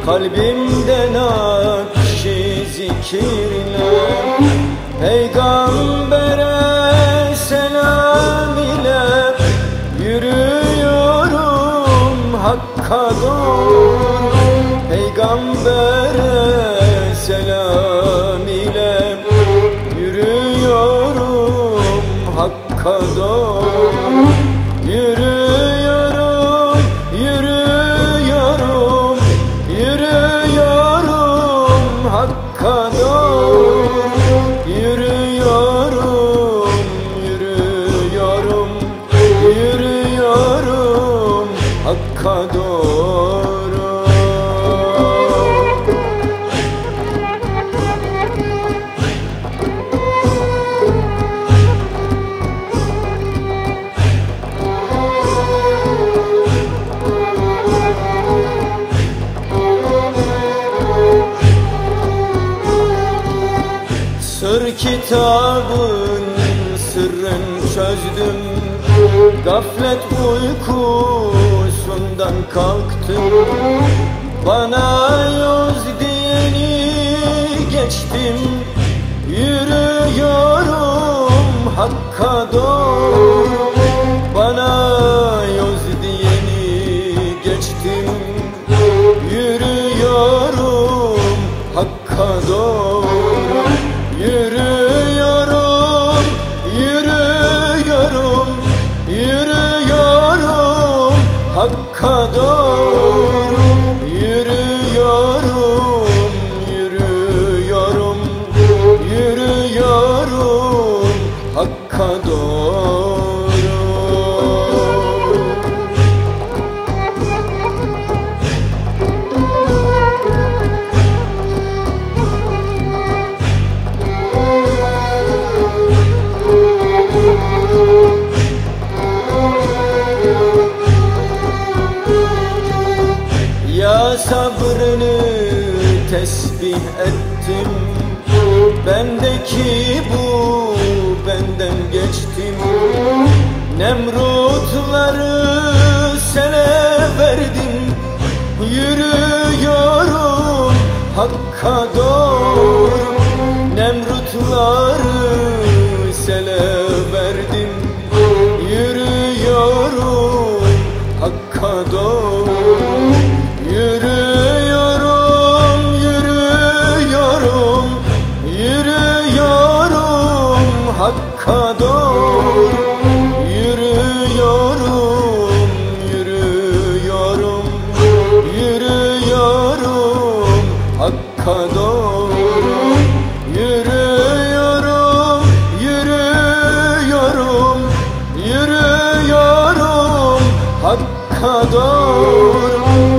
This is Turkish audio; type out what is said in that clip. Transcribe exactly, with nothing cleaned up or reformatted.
Kalbimden akşi zikirle, Peygamber'e selam ile yürüyorum Hakk'a doğru. Peygamber'e selam ile yürüyorum Hakk'a doğru. Yürüyorum, yürüyorum, yürüyorum Hakk'a doğru. Yürüyorum, yürüyorum, yürüyorum Hakk'a doğru. Sır kitabın sırrını çözdüm, gaflet uykusundan kalktım. Bana yoz diyeni geçtim, yürüyorum Hakk'a doğru. Bana yoz diyeni geçtim, yürüyorum Hakk'a doğru. Yürüyorum, yürüyorum, yürüyorum Hakk'a doğru. Yürüyorum, yürüyorum, yürüyorum Hakk'a doğru. Ya sabrını tesbih ettim, bendeki bu benden geçtim. Nemrutları sana verdim, yürüyorum Hakk'a doğru. Nemrutları sana verdim, yürüyorum Hakk'a doğru. Yürüyorum, yürüyorum, yürüyorum Hakk'a doğru. Yürüyorum, yürüyorum, yürüyorum Hakk'a doğru. Yürüyorum, yürüyorum, yürüyorum Hakk'a doğru.